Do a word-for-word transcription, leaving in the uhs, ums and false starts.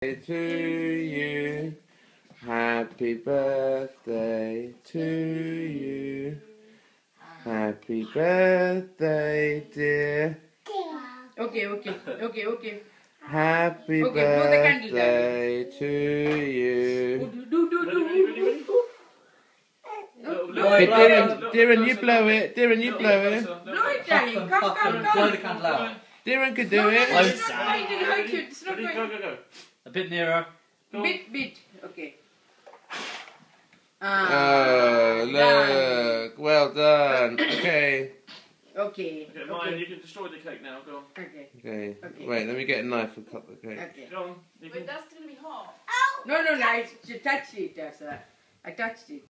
to you. Happy birthday to you. Happy birthday, dear. Okay, okay, okay, okay. Happy Okay, blow the candle, birthday to you. Do, do, do, do. Okay, Darren, Darren, you blow it. Darren, you blow it. Blow it, darling. Come, come, Blow the come. candle out. Darren could do No, no, no, it. it's not going to hurt you. It's not Ready, going go, go, go. A bit nearer. Bit, bit. Okay. Ah, Oh, done. look. Well done. Okay. Okay. Okay, mine, you can destroy the cake now, go on. Okay. Okay. Okay. Wait, let me get a knife and cut the cake. Okay. Go on. You can... Wait, that's going to be hot. No, no, no. I touched it. That's uh, I touched it.